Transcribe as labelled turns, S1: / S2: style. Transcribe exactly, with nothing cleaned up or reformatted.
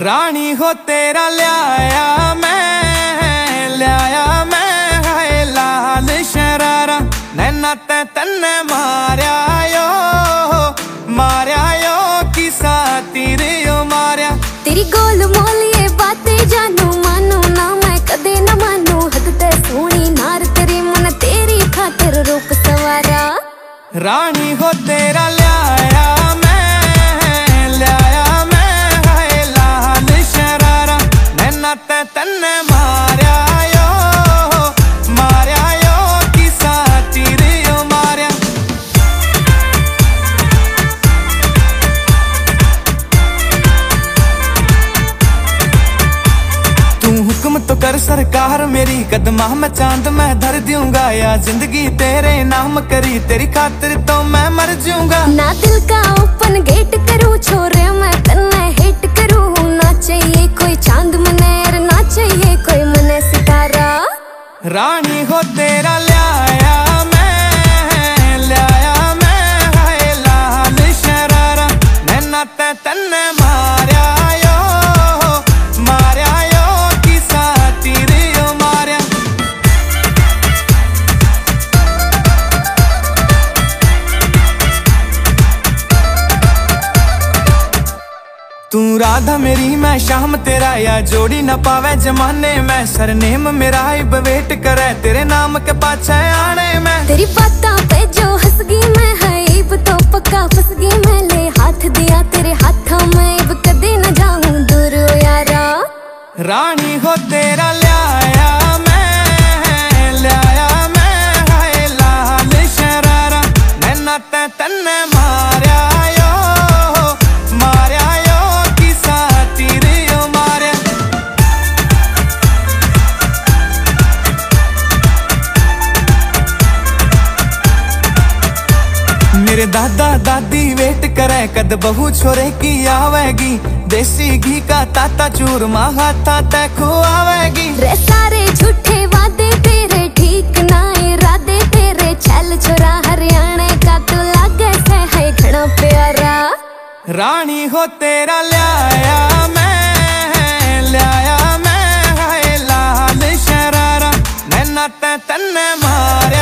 S1: रानी हो तेरा ल्याया मैं, ल्याया मैं है लाल शरारा। नैना ते तन्ने मारया यो, मारया यो किसा तीर यो मारया।
S2: तेरी गोल मोल ये बातें जानू मानू ना मैं कदे न मानू। हद ते सोनी नार तेरी मन तेरी खातिर रूप सवारा।
S1: रानी हो तेरा ल्याया मैं, ल्याया मैं है लाल शरारा। नैना ते तन्ने मारया यो, मारया यो किसा तीर यो मारया। तू हुक्म तो कर सरकार मेरी, कदमा में चांद मैं धर दूंगा। या जिंदगी तेरे नाम करी, तेरी खातिर तो मैं मर जाऊंगा।
S2: ना दिल का ओपन गेट करूं छोरे मैं तन्ने हिट करूं। ना चाहिए कोई चांद मनेर, ना चाहिए कोई मने सितारा।
S1: रानी हो तेरा ल्याया मैं, ल्याया मैं है लाल शरारा। नैना ते तन्ने मारया यो, मारया यो किसा तीर यो मारया। तू राधा मेरी मैं शाम तेरा, या जोड़ी न पावे जमाने में। सरनेम मेरा इब वेट करे, तेरे नाम के पाछे आने में।
S2: तेरी बातों पे जो हंस गई मैं है इब तो पक्का फंस गई मैं। ले हाथ दिया तेरे हाथों में, इब कदे न जाऊं दूर ओ यारा।
S1: रानी हो तेरा ल्याया मैं, ल्याया मैं है लाल शरारा। नैना ते तन्ने मारया यो, मारया यो किसा तीर यो मारया। मेरे दादा दादी वेट करे, कद बहू छोरे की आवेगी। देसी घी का ताता चूरमा हाथा ते खुआवेगी।
S2: रे सारे झूठे वादे तेरे, ठीक ना इरादे तेरे। छल छोरा हरियाणे का तू लागे से है घना प्यारा।
S1: रानी हो तेरा ल्याया मैं, ल्याया मैं है लाल शरारा। नैना ते तन्ने मारया